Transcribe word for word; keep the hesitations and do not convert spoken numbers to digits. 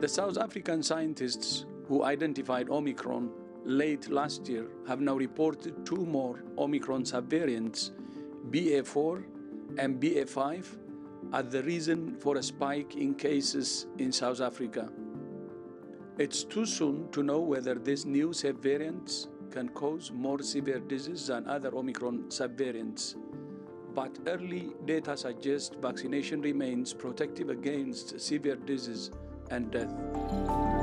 The South African scientists who identified Omicron late last year have now reported two more Omicron subvariants, B A four and B A five, as the reason for a spike in cases in South Africa. It's too soon to know whether these new subvariants can cause more severe disease than other Omicron subvariants, but early data suggests vaccination remains protective against severe disease and death.